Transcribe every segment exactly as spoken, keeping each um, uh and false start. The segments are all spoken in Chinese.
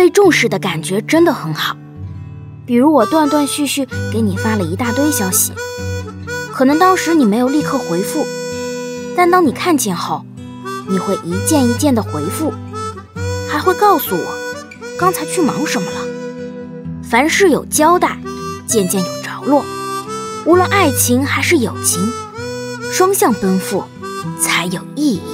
被重视的感觉真的很好。比如我断断续续给你发了一大堆消息，可能当时你没有立刻回复，但当你看见后，你会一件一件的回复，还会告诉我刚才去忙什么了。凡事有交代，件件有着落，无论爱情还是友情，双向奔赴才有意义。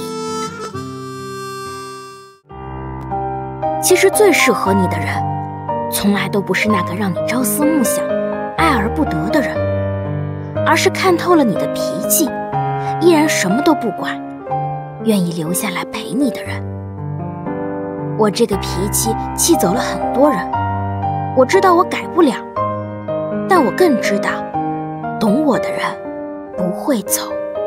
其实最适合你的人，从来都不是那个让你朝思暮想、爱而不得的人，而是看透了你的脾气，依然什么都不管，愿意留下来陪你的人。我这个脾气气走了很多人，我知道我改不了，但我更知道，懂我的人不会走。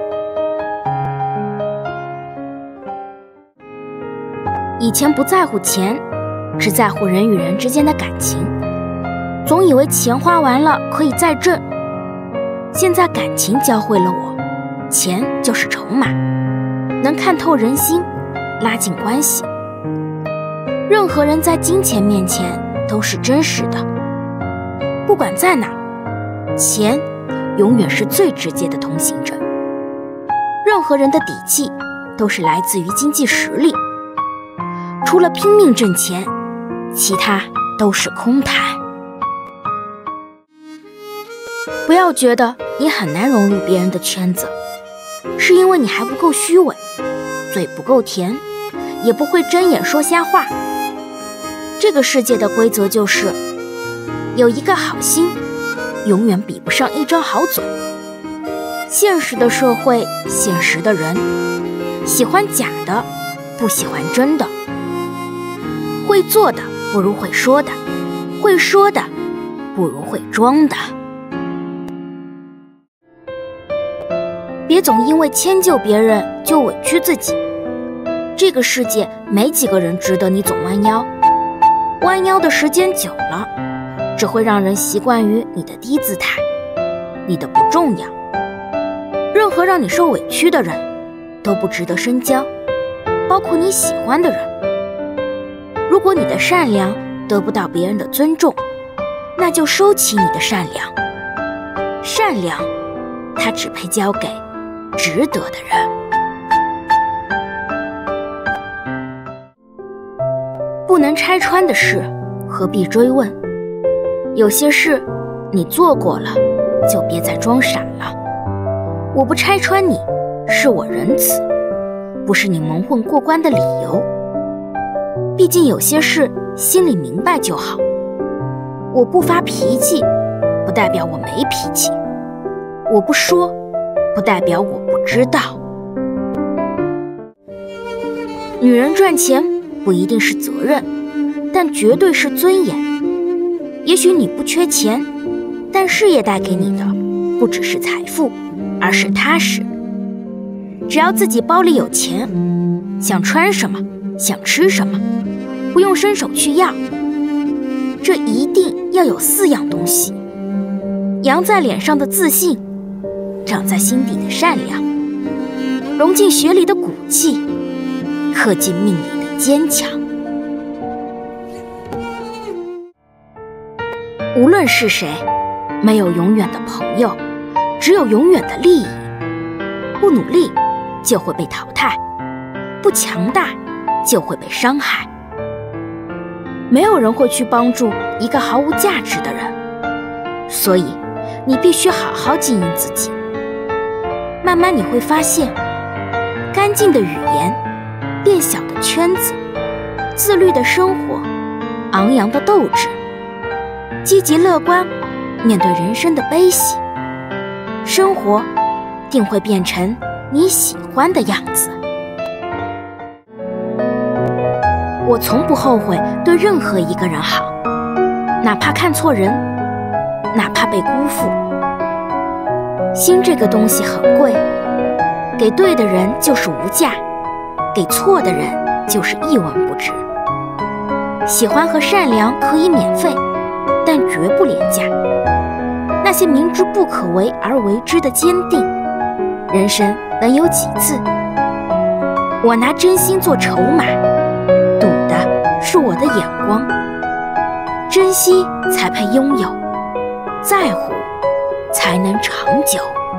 以前不在乎钱，只在乎人与人之间的感情，总以为钱花完了可以再挣。现在感情教会了我，钱就是筹码，能看透人心，拉近关系。任何人在金钱面前都是真实的，不管在哪，钱永远是最直接的通行证。任何人的底气都是来自于经济实力，除了拼命挣钱，其他都是空谈。不要觉得你很难融入别人的圈子，是因为你还不够虚伪，嘴不够甜，也不会睁眼说瞎话。这个世界的规则就是，有一个好心，永远比不上一张好嘴。现实的社会，现实的人，喜欢假的，不喜欢真的。会做的不如会说的，会说的不如会装的。别总因为迁就别人就委屈自己，这个世界没几个人值得你总弯腰，弯腰的时间久了，只会让人习惯于你的低姿态，你的不重要。任何让你受委屈的人都不值得深交，包括你喜欢的人。如果你的善良得不到别人的尊重，那就收起你的善良。善良，它只配交给值得的人。不能拆穿的事，何必追问？有些事你做过了，就别再装傻了。我不拆穿你，是我仁慈，不是你蒙混过关的理由。毕竟有些事心里明白就好。我不发脾气，不代表我没脾气；我不说，不代表我不知道。女人赚钱不一定是责任，但绝对是尊严。也许你不缺钱，但事业带给你的不只是财富，而是踏实。只要自己包里有钱，想穿什么，想吃什么，不用伸手去要。这一定要有四样东西：扬在脸上的自信，长在心底的善良，融进血里的骨气，刻进命里的坚强。无论是谁，没有永远的朋友，只有永远的利益。不努力就会被淘汰，不强大就会被伤害。没有人会去帮助一个毫无价值的人，所以你必须好好经营自己。慢慢你会发现，干净的语言，变小的圈子，自律的生活，昂扬的斗志，积极乐观面对人生的悲喜，生活定会变成你喜欢的样子。我从不后悔对任何一个人好，哪怕看错人，哪怕被辜负。心这个东西很贵，给对的人就是无价，给错的人就是一文不值。喜欢和善良可以免费，但绝不廉价。那些明知不可为而为之的坚定，人生能有几次？我拿真心做筹码，赌的是我我的眼光。珍惜才配拥有，在乎才能长久。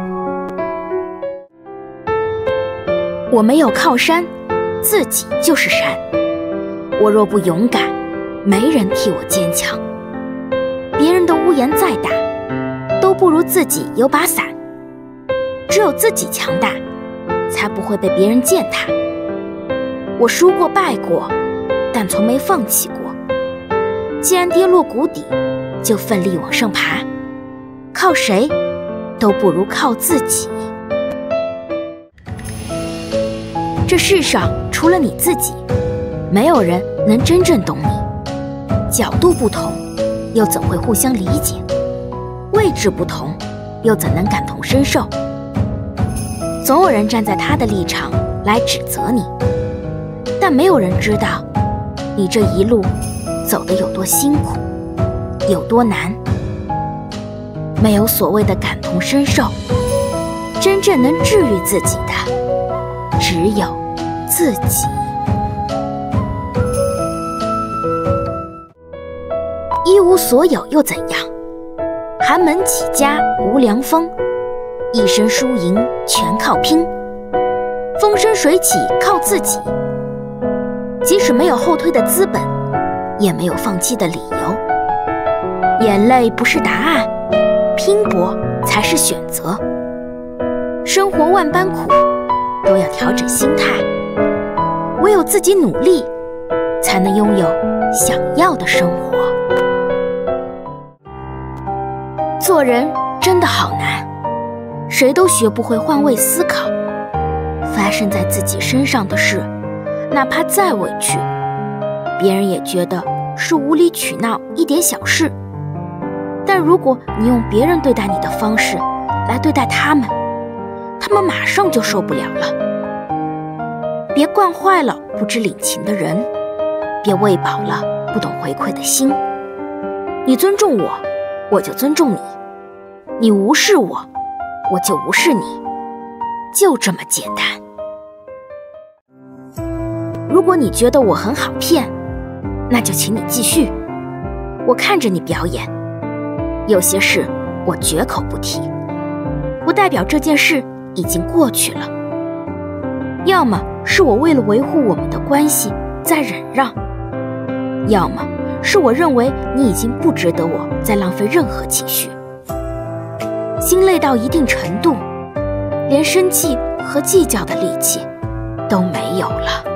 我没有靠山，自己就是山。我若不勇敢，没人替我坚强。别人的屋檐再大，都不如自己有把伞。只有自己强大，才不会被别人践踏。我输过败过，但从没放弃过。既然跌落谷底，就奋力往上爬。靠谁都不如靠自己。这世上除了你自己，没有人能真正懂你。角度不同，又怎会互相理解？位置不同，又怎能感同身受？总有人站在他的立场来指责你，但没有人知道你这一路走得有多辛苦，有多难。没有所谓的感同身受，真正能治愈自己的，只有自己。一无所有又怎样？寒门起家无凉风，一身输赢全靠拼。风生水起靠自己，即使没有后退的资本，也没有放弃的理由。眼泪不是答案，拼搏才是选择。生活万般苦，都要调整心态。唯有自己努力，才能拥有想要的生活。做人真的好难，谁都学不会换位思考。发生在自己身上的事，哪怕再委屈，别人也觉得是无理取闹一点小事。但如果你用别人对待你的方式来对待他们，他们马上就受不了了。别惯坏了不知领情的人，别喂饱了不懂回馈的心。你尊重我，我就尊重你；你无视我，我就无视你，就这么简单。如果你觉得我很好骗，那就请你继续，我看着你表演。有些事我绝口不提，不代表这件事已经过去了。要么是我为了维护我们的关系在忍让，要么是我认为你已经不值得我再浪费任何情绪。心累到一定程度，连生气和计较的力气都没有了。